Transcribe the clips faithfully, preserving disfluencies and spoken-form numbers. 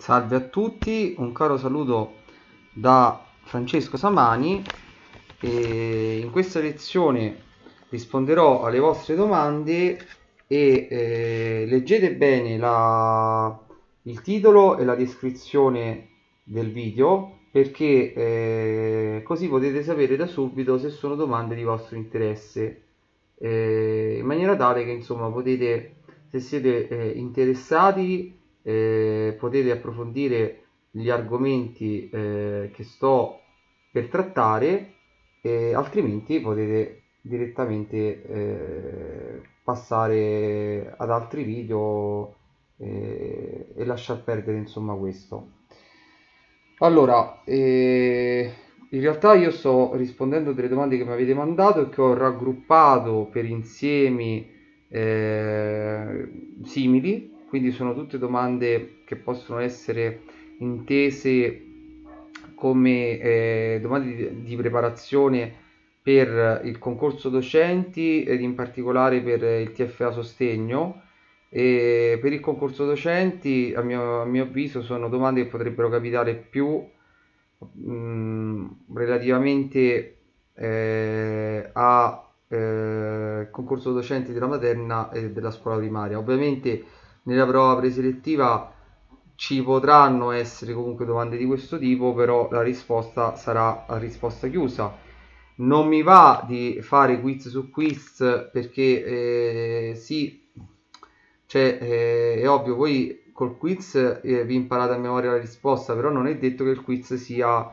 Salve a tutti, un caro saluto da Francesco Samani e in questa lezione risponderò alle vostre domande e eh, leggete bene la- il titolo e la descrizione del video perché eh, così potete sapere da subito se sono domande di vostro interesse, eh, in maniera tale che insomma potete, se siete eh, interessati, eh, potete approfondire gli argomenti eh, che sto per trattare, e altrimenti potete direttamente eh, passare ad altri video eh, e lasciar perdere insomma questo. Allora, eh, in realtà io sto rispondendo a delle domande che mi avete mandato e che ho raggruppato per insiemi eh, simili, quindi sono tutte domande che possono essere intese come eh, domande di, di preparazione per il concorso docenti ed in particolare per il T F A Sostegno. E per il concorso docenti, a mio, a mio avviso, sono domande che potrebbero capitare più mh, relativamente eh, a eh, concorso docenti della materna e della scuola primaria. Ovviamente nella prova preselettiva ci potranno essere comunque domande di questo tipo, però la risposta sarà a risposta chiusa. Non mi va di fare quiz su quiz perché eh, sì, cioè, eh, è ovvio, voi col quiz eh, vi imparate a memoria la risposta, però non è detto che il quiz sia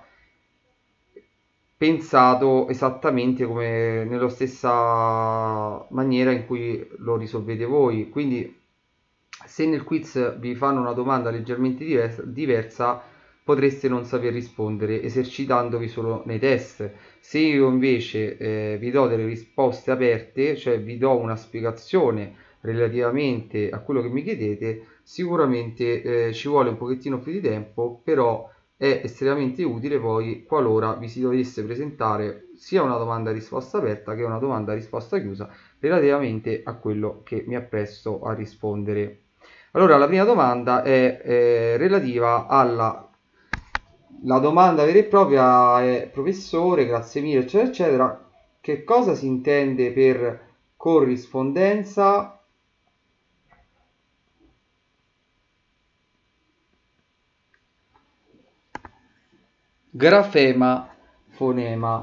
pensato esattamente come nella stessa maniera in cui lo risolvete voi. Quindi, se nel quiz vi fanno una domanda leggermente diversa, diversa potreste non saper rispondere esercitandovi solo nei test. Se io invece eh, vi do delle risposte aperte, cioè vi do una spiegazione relativamente a quello che mi chiedete, sicuramente eh, ci vuole un pochettino più di tempo, però è estremamente utile poi qualora vi si dovesse presentare sia una domanda a risposta aperta che una domanda a risposta chiusa relativamente a quello che mi appresto a rispondere. Allora, la prima domanda è eh, relativa alla la domanda vera e propria è: professore, grazie mille, eccetera, eccetera, che cosa si intende per corrispondenza grafema fonema?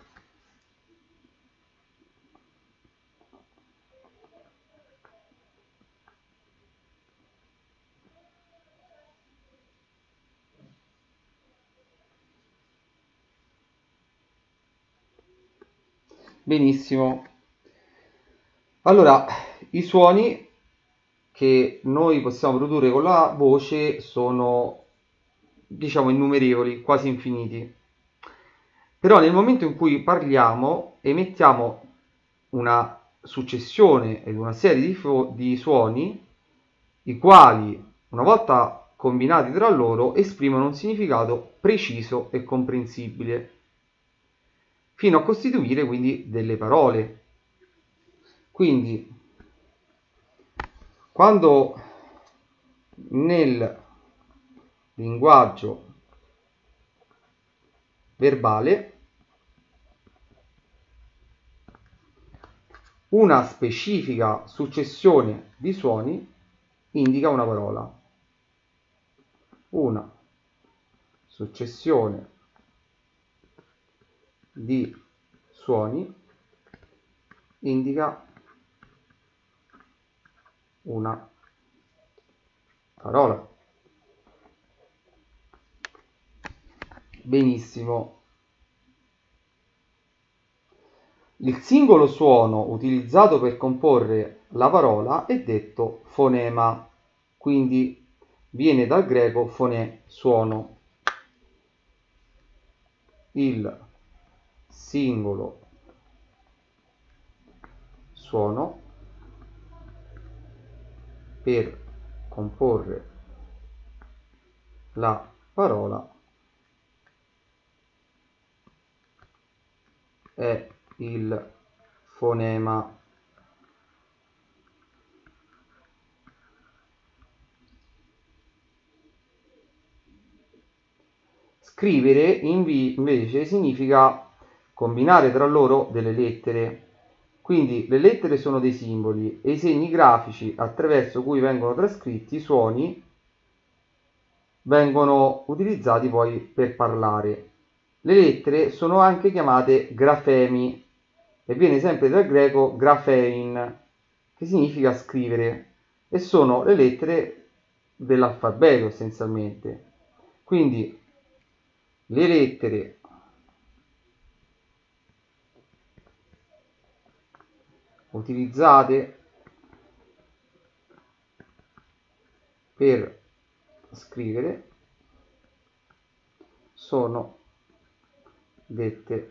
Benissimo. Allora, i suoni che noi possiamo produrre con la voce sono, diciamo, innumerevoli, quasi infiniti. Però nel momento in cui parliamo, emettiamo una successione ed una serie di, fo- di suoni, i quali, una volta combinati tra loro, esprimono un significato preciso e comprensibile, fino a costituire quindi delle parole. Quindi, quando nel linguaggio verbale una specifica successione di suoni indica una parola, una successione di suoni indica una parola. Benissimo. Il singolo suono utilizzato per comporre la parola è detto fonema, quindi viene dal greco fonè, suono. Il singolo suono per comporre la parola è il fonema. Scrivere invece significa combinare tra loro delle lettere. Quindi le lettere sono dei simboli e i segni grafici attraverso cui vengono trascritti i suoni vengono utilizzati poi per parlare. Le lettere sono anche chiamate grafemi e viene sempre dal greco graphein, che significa scrivere, e sono le lettere dell'alfabeto essenzialmente. Quindi le lettere utilizzate per scrivere sono dette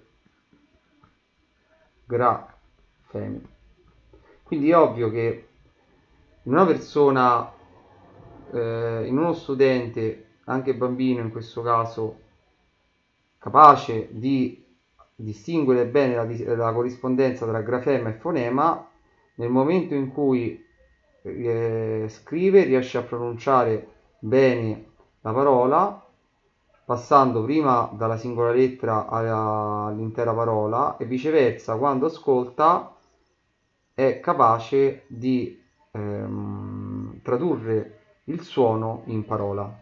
grafemi. Quindi è ovvio che in una persona, eh, in uno studente, anche bambino in questo caso, capace di distinguere bene la, la corrispondenza tra grafema e fonema, nel momento in cui eh, scrive riesce a pronunciare bene la parola, passando prima dalla singola lettera all'intera parola, e viceversa quando ascolta è capace di ehm, tradurre il suono in parola.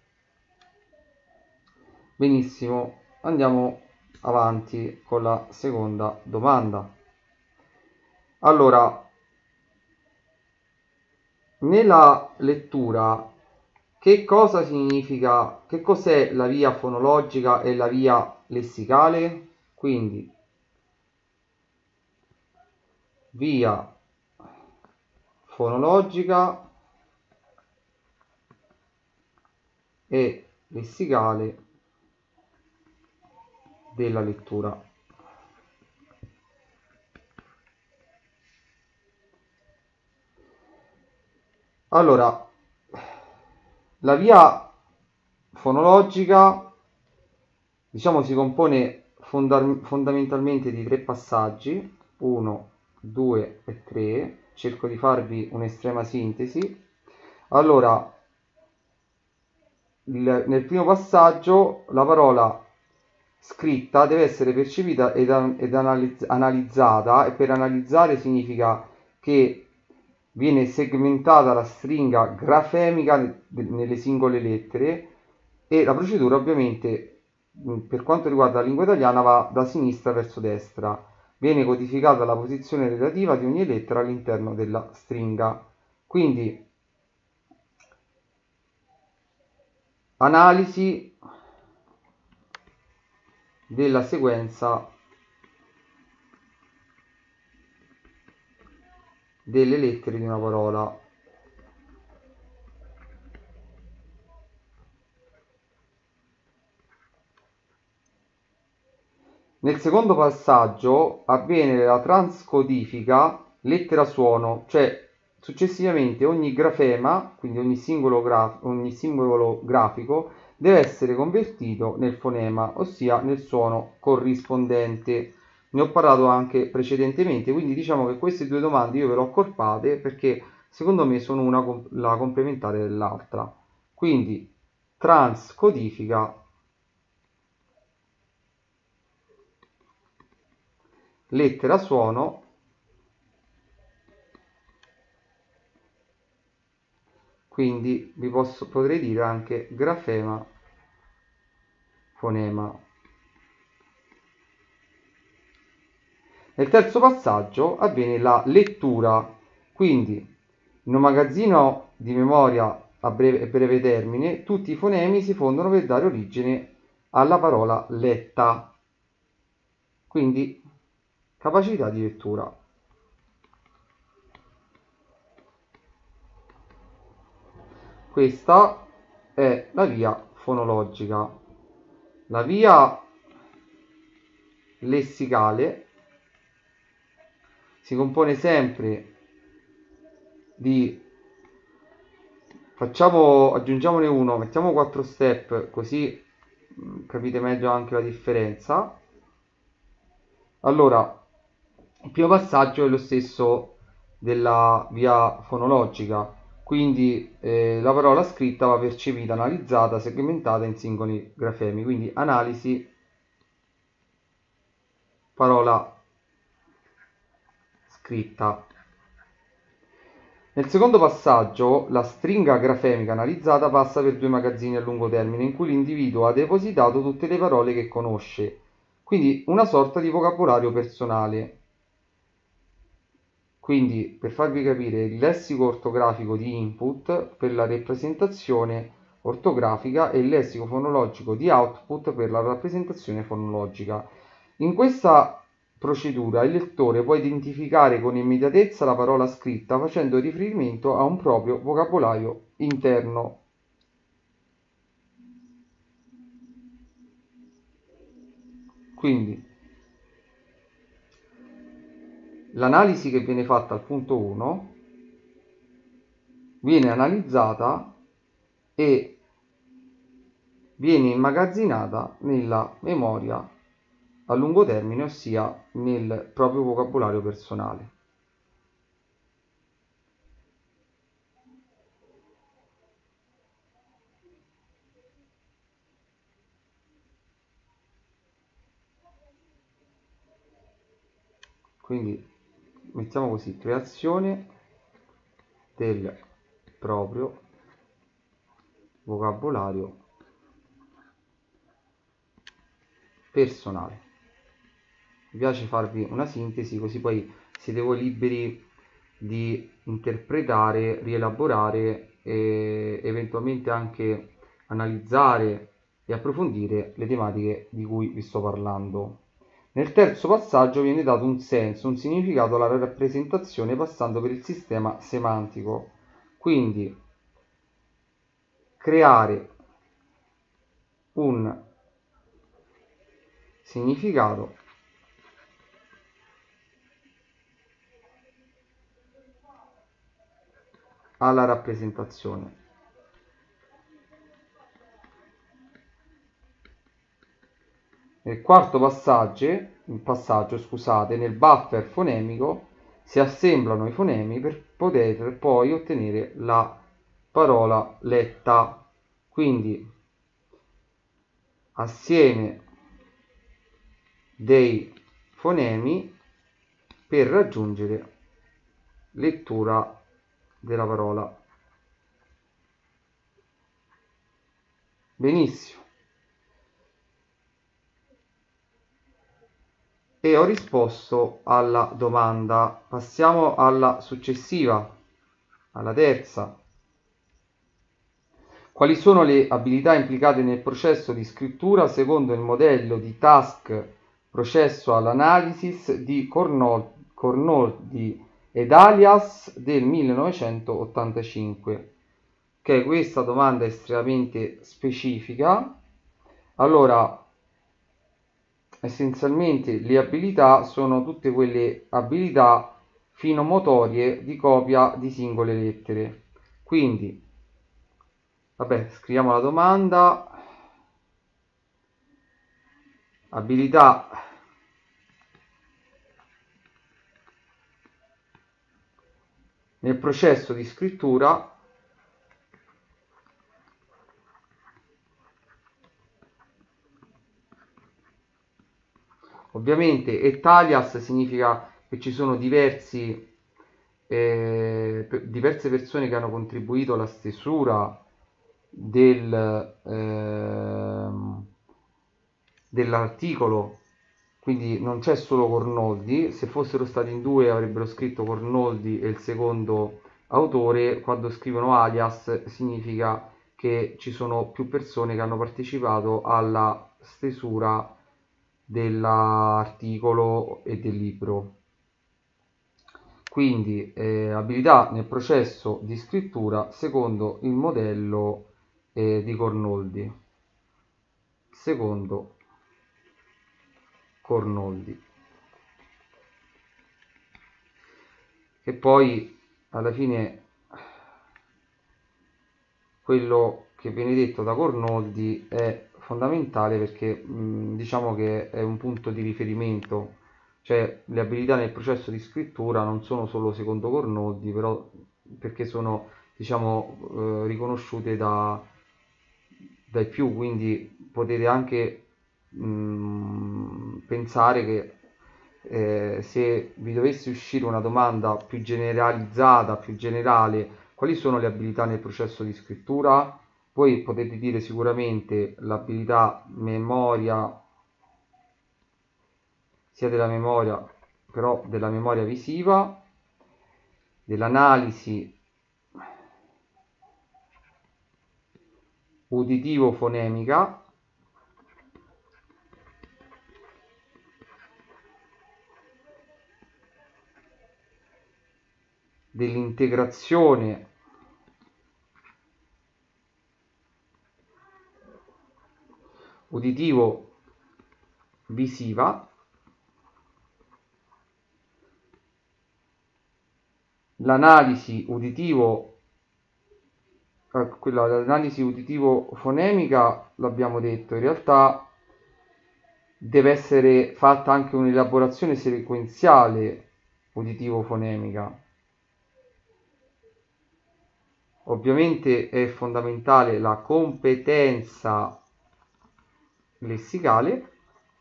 Benissimo, andiamo avanti con la seconda domanda. Allora, nella lettura che cosa significa, che cos'è la via fonologica e la via lessicale? Quindi via fonologica e lessicale della lettura. Allora, la via fonologica, diciamo, si compone fonda- fondamentalmente di tre passaggi, uno, due e tre. Cerco di farvi un'estrema sintesi. Allora, il, nel primo passaggio la parola scritta deve essere percepita ed, ed analizz- analizzata, e per analizzare significa che viene segmentata la stringa grafemica nelle singole lettere, e la procedura ovviamente per quanto riguarda la lingua italiana va da sinistra verso destra. Viene codificata la posizione relativa di ogni lettera all'interno della stringa. Quindi analisi della sequenza delle lettere di una parola. Nel secondo passaggio avviene la transcodifica lettera-suono, cioè successivamente ogni grafema, quindi ogni singolo, graf- ogni simbolo grafico, deve essere convertito nel fonema, ossia nel suono corrispondente. Ne ho parlato anche precedentemente, quindi diciamo che queste due domande io ve le ho accorpate perché secondo me sono una la complementare dell'altra. Quindi transcodifica lettera suono quindi vi posso, potrei dire anche grafema fonema. Nel terzo passaggio avviene la lettura, quindi in un magazzino di memoria a breve, a breve termine tutti i fonemi si fondono per dare origine alla parola letta, quindi capacità di lettura. Questa è la via fonologica. La via lessicale si compone sempre di, facciamo, aggiungiamone uno, mettiamo quattro step così capite meglio anche la differenza. Allora, il primo passaggio è lo stesso della via fonologica, quindi eh, la parola scritta va percepita, analizzata, segmentata in singoli grafemi, quindi analisi, parola scritta. Nel secondo passaggio, la stringa grafemica analizzata passa per due magazzini a lungo termine in cui l'individuo ha depositato tutte le parole che conosce, quindi una sorta di vocabolario personale. Quindi, per farvi capire, il lessico ortografico di input per la rappresentazione ortografica e il lessico fonologico di output per la rappresentazione fonologica. In questa procedura il lettore può identificare con immediatezza la parola scritta facendo riferimento a un proprio vocabolario interno. Quindi l'analisi che viene fatta al punto uno viene analizzata e viene immagazzinata nella memoria a lungo termine, ossia nel proprio vocabolario personale. Quindi mettiamo così: creazione del proprio vocabolario personale. Mi piace farvi una sintesi, così poi siete voi liberi di interpretare, rielaborare e eventualmente anche analizzare e approfondire le tematiche di cui vi sto parlando. Nel terzo passaggio viene dato un senso, un significato alla rappresentazione passando per il sistema semantico. Quindi creare un significato alla rappresentazione. Nel quarto passaggio, passaggio scusate, nel buffer fonemico si assemblano i fonemi per poter poi ottenere la parola letta. Quindi assieme dei fonemi per raggiungere lettura della parola. Benissimo. E ho risposto alla domanda. Passiamo alla successiva, alla terza. Quali sono le abilità implicate nel processo di scrittura secondo il modello di task processo all'analysis di Cornoldi ed Alias del millenovecentottantacinque? Ok, questa domanda è estremamente specifica. Allora, essenzialmente le abilità sono tutte quelle abilità finomotorie di copia di singole lettere. Quindi, vabbè, scriviamo la domanda. Abilità nel processo di scrittura ovviamente Etalias significa che ci sono diversi, eh, diverse persone che hanno contribuito alla stesura del, eh, dell'articolo, quindi non c'è solo Cornoldi. Se fossero stati in due avrebbero scritto Cornoldi e il secondo autore. Quando scrivono alias significa che ci sono più persone che hanno partecipato alla stesura dell'articolo e del libro. Quindi eh, abilità nel processo di scrittura secondo il modello eh, di Cornoldi. Secondo Cornoldi. E poi alla fine quello che viene detto da Cornoldi è fondamentale perché mh, diciamo che è un punto di riferimento, cioè le abilità nel processo di scrittura non sono solo secondo Cornoldi, però perché sono diciamo eh, riconosciute da, dai più, quindi potete anche mh, pensare che eh, se vi dovesse uscire una domanda più generalizzata, più generale, quali sono le abilità nel processo di scrittura, voi potete dire sicuramente l'abilità memoria, sia della memoria, però della memoria visiva, dell'analisi uditivo-fonemica, dell'integrazione uditivo-visiva, l'analisi uditivo eh, quella l'analisi uditivo-fonemica l'abbiamo detto, in realtà deve essere fatta anche un'elaborazione sequenziale uditivo-fonemica. Ovviamente è fondamentale la competenza lessicale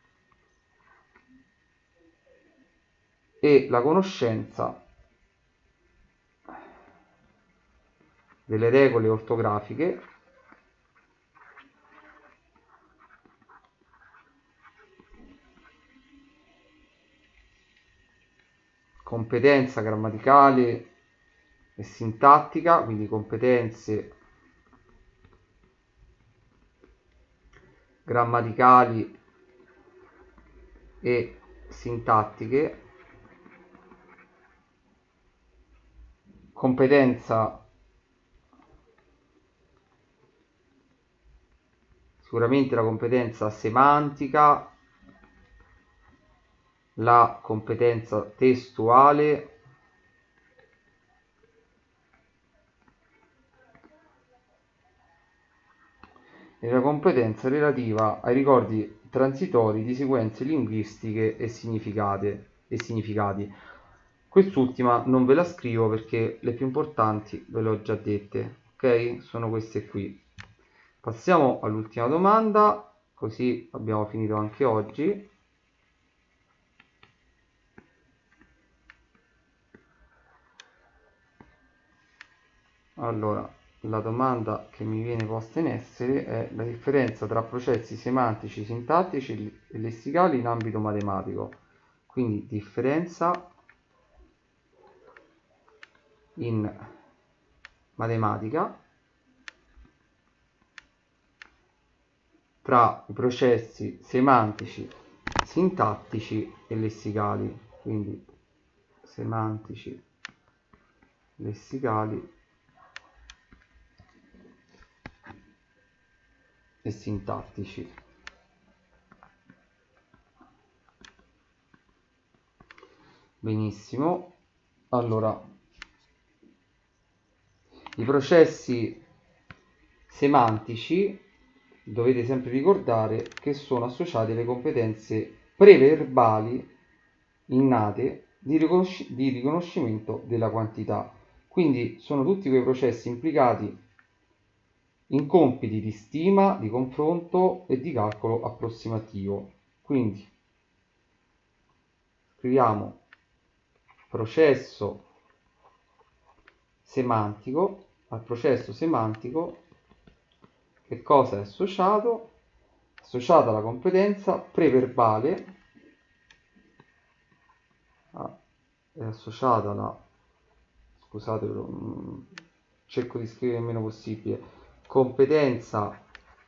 e la conoscenza delle regole ortografiche competenza grammaticale e sintattica, quindi competenze grammaticali e sintattiche, competenza sicuramente la competenza semantica, la competenza testuale e la competenza relativa ai ricordi transitori di sequenze linguistiche e significate e significati. Quest'ultima non ve la scrivo perché le più importanti ve le ho già dette, ok? Sono queste qui. Passiamo all'ultima domanda, così abbiamo finito anche oggi. Allora, la domanda che mi viene posta in essere è la differenza tra processi semantici, sintattici e lessicali in ambito matematico. Quindi differenza in matematica tra i processi semantici, sintattici e lessicali. Quindi semantici, lessicali e sintattici. Benissimo. Allora, i processi semantici dovete sempre ricordare che sono associati alle competenze preverbali innate di, riconosci- di riconoscimento della quantità. Quindi sono tutti quei processi implicati in compiti di stima, di confronto e di calcolo approssimativo. Quindi scriviamo processo semantico. Al processo semantico che cosa è associato? Associata alla competenza preverbale, ah, è associata alla, scusate, mh, cerco di scrivere il meno possibile, competenza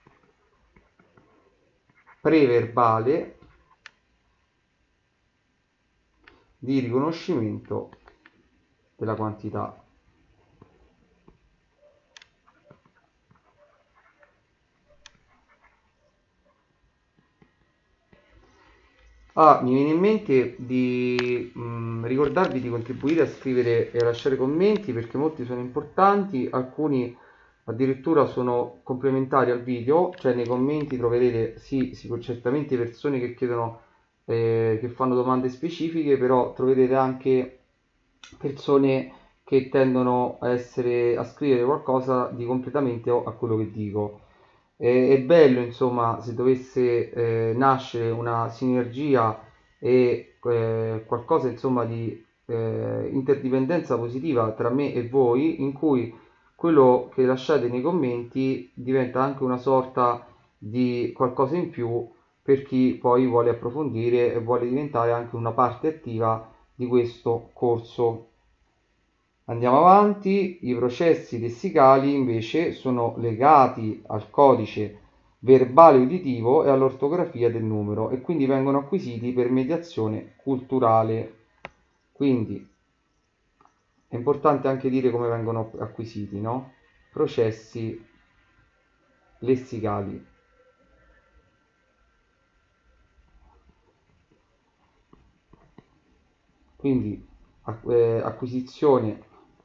preverbale di riconoscimento della quantità. Ah, mi viene in mente di mh, ricordarvi di contribuire a scrivere e a lasciare commenti perché molti sono importanti, alcuni addirittura sono complementari al video, cioè nei commenti troverete sì, sì certamente persone che chiedono, eh, che fanno domande specifiche, però troverete anche persone che tendono a essere a scrivere qualcosa di completamente a quello che dico. E, è bello, insomma, se dovesse eh, nascere una sinergia e eh, qualcosa, insomma, di eh, interdipendenza positiva tra me e voi, in cui quello che lasciate nei commenti diventa anche una sorta di qualcosa in più per chi poi vuole approfondire e vuole diventare anche una parte attiva di questo corso. Andiamo avanti. I processi lessicali invece sono legati al codice verbale uditivo e all'ortografia del numero e quindi vengono acquisiti per mediazione culturale. Quindi è importante anche dire come vengono acquisiti, no? Processi lessicali. Quindi eh, acquisizione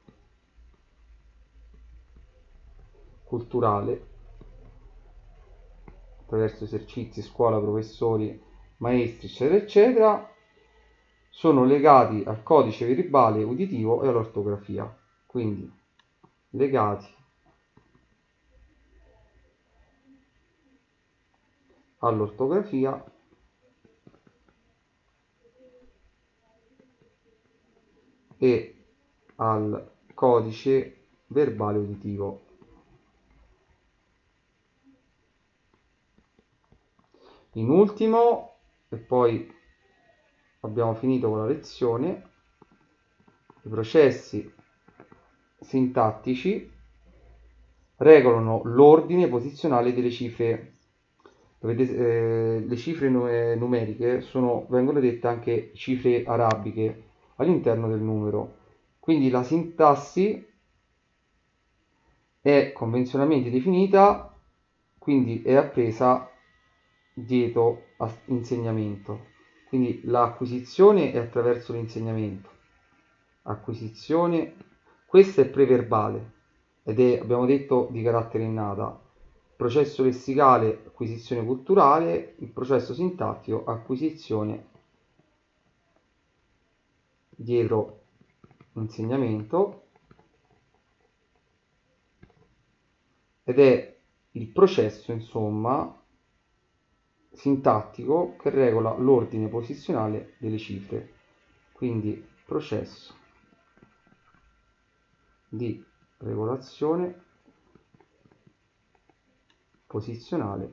culturale attraverso esercizi, scuola, professori, maestri, eccetera, eccetera, sono legati al codice verbale uditivo e all'ortografia. Quindi legati all'ortografia e al codice verbale uditivo. In ultimo, e poi abbiamo finito con la lezione, i processi sintattici regolano l'ordine posizionale delle cifre. Vedete, eh, le cifre numeriche sono, vengono dette anche cifre arabiche all'interno del numero. Quindi la sintassi è convenzionalmente definita, quindi è appresa dietro a insegnamento. Quindi l'acquisizione è attraverso l'insegnamento. Acquisizione, questo è preverbale ed è, abbiamo detto, di carattere innata. Processo lessicale, acquisizione culturale, il processo sintattico, acquisizione dietro insegnamento, ed è il processo, insomma, sintattico che regola l'ordine posizionale delle cifre. Quindi processo di regolazione posizionale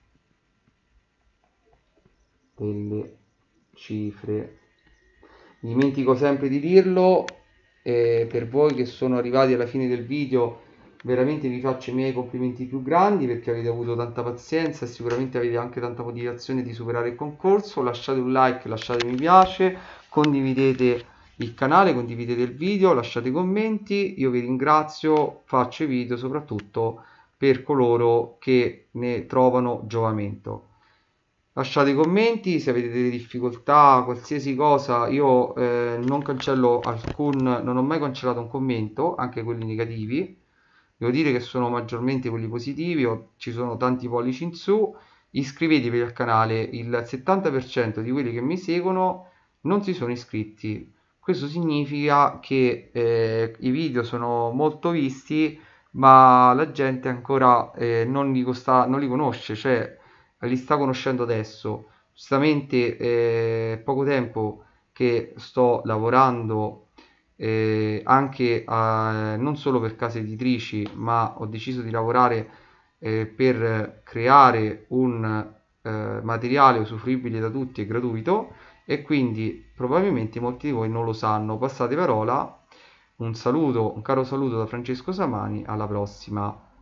delle cifre. Dimentico sempre di dirlo, eh, per voi che sono arrivati alla fine del video veramente vi faccio i miei complimenti più grandi perché avete avuto tanta pazienza e sicuramente avete anche tanta motivazione di superare il concorso. Lasciate un like, lasciate mi piace, condividete il canale, condividete il video, lasciate commenti. Io vi ringrazio, faccio i video soprattutto per coloro che ne trovano giovamento. Lasciate i commenti se avete delle difficoltà, qualsiasi cosa. Io eh, non cancello alcun, non ho mai cancellato un commento, anche quelli negativi. Devo dire che sono maggiormente quelli positivi, ho, ci sono tanti pollici in su. Iscrivetevi al canale, il settanta per cento di quelli che mi seguono non si sono iscritti. Questo significa che eh, i video sono molto visti, ma la gente ancora eh, non, li costa, non li conosce, cioè li sta conoscendo adesso. Giustamente è poco tempo che sto lavorando eh, anche a, non solo per case editrici, ma ho deciso di lavorare eh, per creare un eh, materiale usufruibile da tutti e gratuito, e quindi probabilmente molti di voi non lo sanno. Passate parola. Un saluto, un caro saluto da Francesco Samani, alla prossima.